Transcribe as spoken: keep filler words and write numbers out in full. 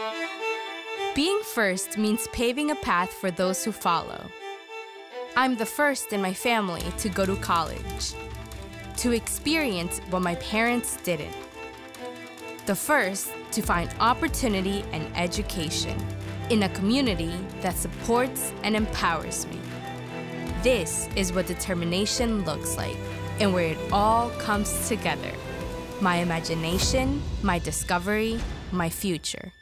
Being first means paving a path for those who follow. I'm the first in my family to go to college, to experience what my parents didn't. The first to find opportunity and education in a community that supports and empowers me. This is what determination looks like, and where it all comes together. My imagination, my discovery, my future.